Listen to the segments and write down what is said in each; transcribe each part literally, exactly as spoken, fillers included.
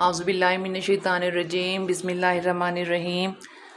औज़ुबिल्लाहिमिनश्शैतानिर्रजीम बिस्मिल्लाहिर्रहमानिर्रहीम।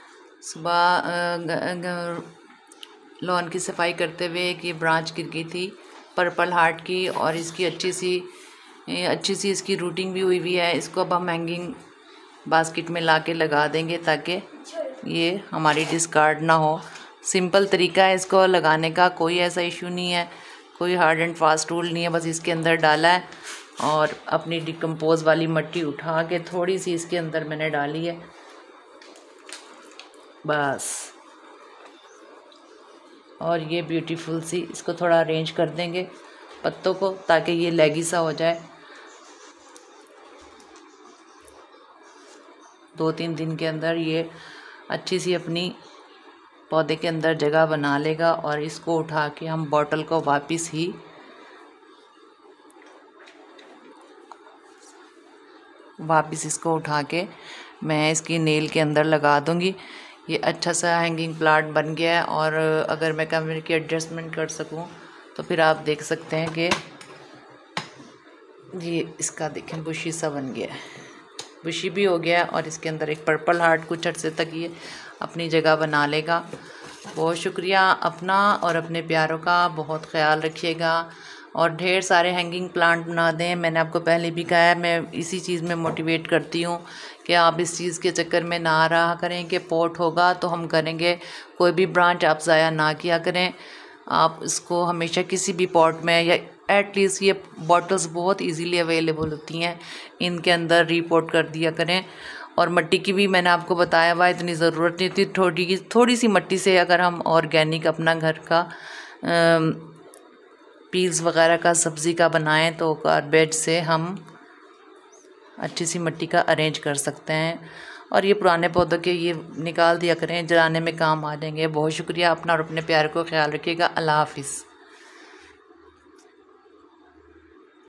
सुबह लॉन की सफाई करते हुए एक ये ब्रांच गिर गई थी पर्पल हार्ट की, और इसकी अच्छी सी अच्छी सी इसकी रूटिंग भी हुई हुई है। इसको अब हम हैंगिंग बास्केट में ला के लगा देंगे ताकि ये हमारी डिस्कार्ड ना हो। सिंपल तरीका है इसको लगाने का, कोई ऐसा इशू नहीं है, कोई हार्ड एंड फास्ट टूल नहीं है। बस इसके अंदर डाला है और अपनी डिकम्पोज वाली मिट्टी उठा के थोड़ी सी इसके अंदर मैंने डाली है बस। और ये ब्यूटीफुल सी इसको थोड़ा अरेंज कर देंगे पत्तों को ताकि ये लेगी सा हो जाए। दो तीन दिन के अंदर ये अच्छी सी अपनी पौधे के अंदर जगह बना लेगा। और इसको उठा के हम बॉटल को वापस ही वापस इसको उठा के मैं इसकी नेल के अंदर लगा दूंगी। ये अच्छा सा हैंगिंग प्लांट बन गया है। और अगर मैं कैमरे की एडजस्टमेंट कर सकूं तो फिर आप देख सकते हैं कि ये इसका देखें बुशी सा बन गया है, बुशी भी हो गया है। और इसके अंदर एक पर्पल हार्ट कुछ अर्से तक ये अपनी जगह बना लेगा। बहुत शुक्रिया अपना और अपने प्यारों का, बहुत ख्याल रखिएगा और ढेर सारे हैंगिंग प्लांट बना दें। मैंने आपको पहले भी कहा है, मैं इसी चीज़ में मोटिवेट करती हूँ कि आप इस चीज़ के चक्कर में ना रहा करें कि पॉट होगा तो हम करेंगे। कोई भी ब्रांच आप ज़ाया ना किया करें, आप इसको हमेशा किसी भी पॉट में या एटलीस्ट ये बॉटल्स बहुत इजीली अवेलेबल होती हैं, इनके अंदर रीपोर्ट कर दिया करें। और मिट्टी की भी मैंने आपको बताया हुआ, इतनी ज़रूरत नहीं थी। थोड़ी थोड़ी सी मिट्टी से अगर हम ऑर्गेनिक अपना घर का पील्स वगैरह का सब्ज़ी का बनाएं तो गार्बेज से हम अच्छी सी मिट्टी का अरेंज कर सकते हैं। और ये पुराने पौधों के ये निकाल दिया करें, जलाने में काम आ जाएंगे। बहुत शुक्रिया अपना और अपने प्यार को ख्याल रखिएगा। अल्लाह हाफिज़।